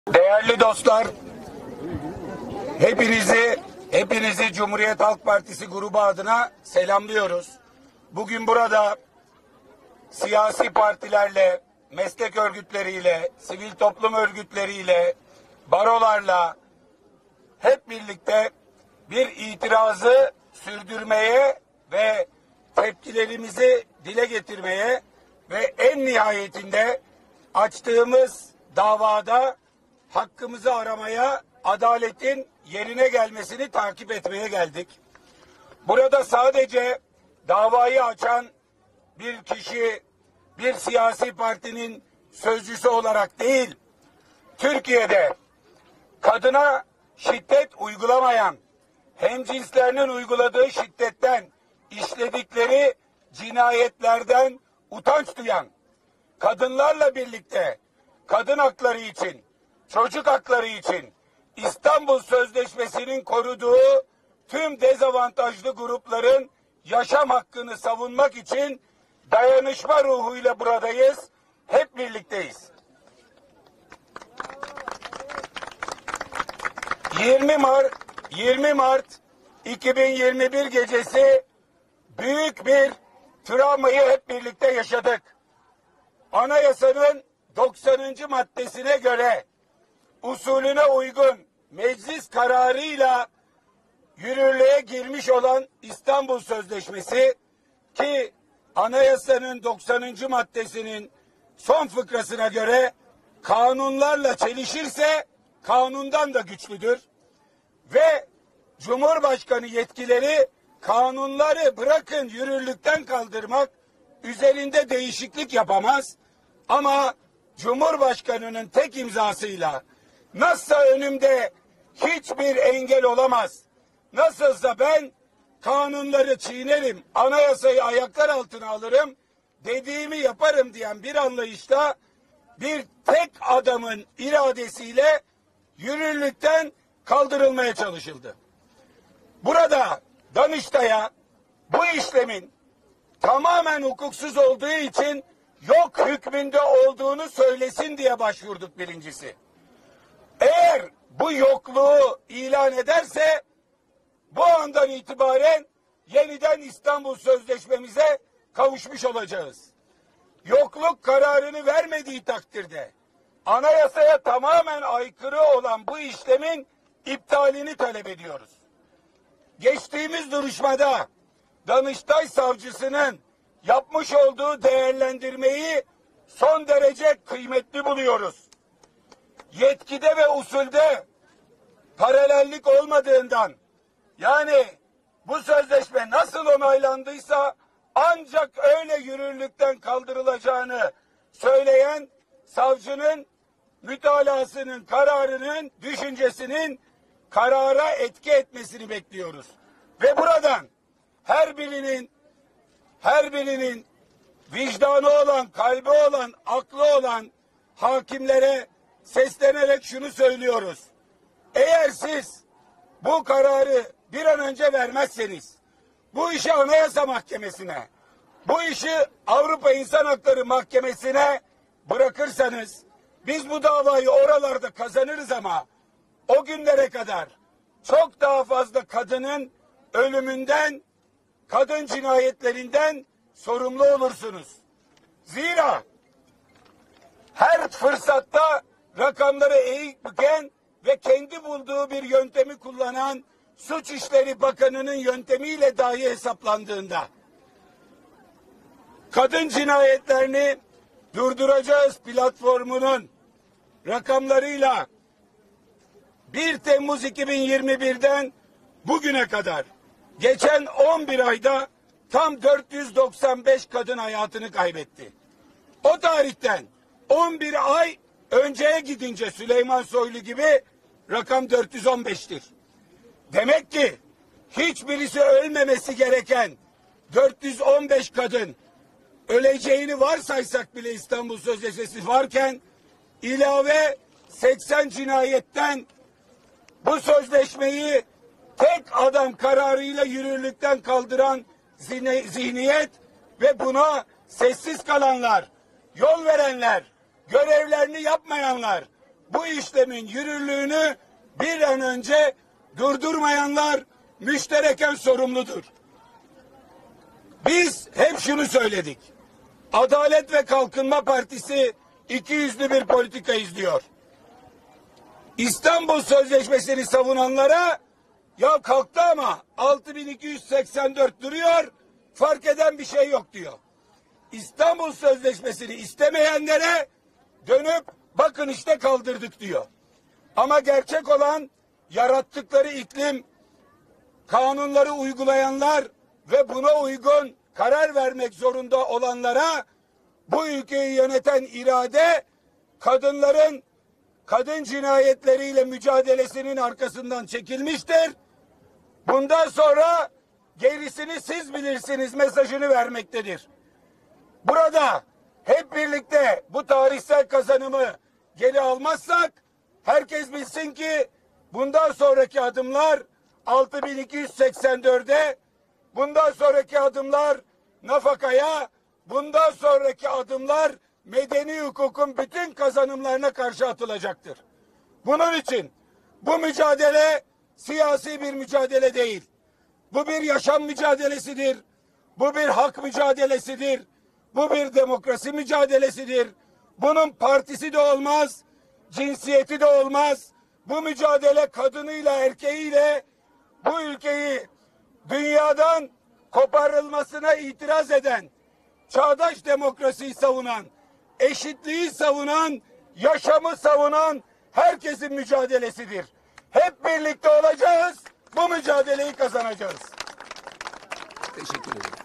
Değerli dostlar, hepinizi Cumhuriyet Halk Partisi grubu adına selamlıyoruz. Bugün burada siyasi partilerle, meslek örgütleriyle, sivil toplum örgütleriyle, barolarla hep birlikte bir itirazı sürdürmeye ve tepkilerimizi dile getirmeye ve en nihayetinde açtığımız davada hakkımızı aramaya, adaletin yerine gelmesini takip etmeye geldik. Burada sadece davayı açan bir kişi, bir siyasi partinin sözcüsü olarak değil, Türkiye'de kadına şiddet uygulamayan, hemcinslerinin uyguladığı şiddetten, işledikleri cinayetlerden utanç duyan, kadınlarla birlikte kadın hakları için, çocuk hakları için İstanbul Sözleşmesi'nin koruduğu tüm dezavantajlı grupların yaşam hakkını savunmak için dayanışma ruhuyla buradayız. Hep birlikteyiz. 20 Mart 2021 gecesi büyük bir travmayı hep birlikte yaşadık. Anayasanın 90. maddesine göre usulüne uygun meclis kararıyla yürürlüğe girmiş olan İstanbul Sözleşmesi ki anayasanın 90. maddesinin son fıkrasına göre kanunlarla çelişirse kanundan da güçlüdür ve Cumhurbaşkanı yetkileri kanunları bırakın yürürlükten kaldırmak, üzerinde değişiklik yapamaz ama Cumhurbaşkanının tek imzasıyla nasılsa önümde hiçbir engel olamaz, nasılsa ben kanunları çiğnerim, anayasayı ayaklar altına alırım, dediğimi yaparım diyen bir anlayışta bir tek adamın iradesiyle yürürlükten kaldırılmaya çalışıldı. Burada Danıştay'a bu işlemin tamamen hukuksuz olduğu için yok hükmünde olduğunu söylesin diye başvurduk birincisi. Eğer bu yokluğu ilan ederse bu andan itibaren yeniden İstanbul Sözleşmemize kavuşmuş olacağız. Yokluk kararını vermediği takdirde anayasaya tamamen aykırı olan bu işlemin iptalini talep ediyoruz. Geçtiğimiz duruşmada Danıştay savcısının yapmış olduğu değerlendirmeyi son derece kıymetli buluyoruz. Yetkide ve usulde paralellik olmadığından, yani bu sözleşme nasıl onaylandıysa ancak öyle yürürlükten kaldırılacağını söyleyen savcının mütalasının, kararının, düşüncesinin karara etki etmesini bekliyoruz. Ve buradan her birinin vicdanı olan, kalbi olan, aklı olan hakimlere seslenerek şunu söylüyoruz. Eğer siz bu kararı bir an önce vermezseniz, bu işi Anayasa Mahkemesi'ne, bu işi Avrupa İnsan Hakları Mahkemesi'ne bırakırsanız, biz bu davayı oralarda kazanırız ama o günlere kadar çok daha fazla kadının ölümünden, kadın cinayetlerinden sorumlu olursunuz. Zira her fırsatta rakamları eğik büken ve kendi bulduğu bir yöntemi kullanan Suç İşleri Bakanı'nın yöntemiyle dahi hesaplandığında kadın cinayetlerini durduracağız platformunun rakamlarıyla 1 Temmuz 2021'den bugüne kadar geçen 11 ayda tam 495 kadın hayatını kaybetti. O tarihten 11 ay önceye gidince Süleyman Soylu gibi rakam 415'tir. Demek ki hiçbirisi ölmemesi gereken 415 kadın öleceğini varsaysak bile İstanbul Sözleşmesi varken ilave 80 cinayetten bu sözleşmeyi tek adam kararıyla yürürlükten kaldıran zihniyet ve buna sessiz kalanlar, yol verenler, görevlerini yapmayanlar, bu işlemin yürürlüğünü bir an önce durdurmayanlar müştereken sorumludur. Biz hep şunu söyledik. Adalet ve Kalkınma Partisi ikiyüzlü bir politika izliyor. İstanbul Sözleşmesi'ni savunanlara ya kalktı ama 6284 duruyor, fark eden bir şey yok diyor. İstanbul Sözleşmesi'ni istemeyenlere dönüp bakın işte kaldırdık diyor. Ama gerçek olan yarattıkları iklim, kanunları uygulayanlar ve buna uygun karar vermek zorunda olanlara bu ülkeyi yöneten irade kadınların kadın cinayetleriyle mücadelesinin arkasından çekilmiştir. Bundan sonra gerisini siz bilirsiniz mesajını vermektedir. Burada hep birlikte bu tarihsel kazanımı geri almazsak herkes bilsin ki bundan sonraki adımlar 6284'e, bundan sonraki adımlar nafakaya, bundan sonraki adımlar medeni hukukun bütün kazanımlarına karşı atılacaktır. Bunun için bu mücadele siyasi bir mücadele değil. Bu bir yaşam mücadelesidir. Bu bir hak mücadelesidir. Bu bir demokrasi mücadelesidir. Bunun partisi de olmaz, cinsiyeti de olmaz. Bu mücadele kadınıyla erkeğiyle bu ülkeyi dünyadan koparılmasına itiraz eden, çağdaş demokrasiyi savunan, eşitliği savunan, yaşamı savunan herkesin mücadelesidir. Hep birlikte olacağız, bu mücadeleyi kazanacağız. Teşekkür ederim.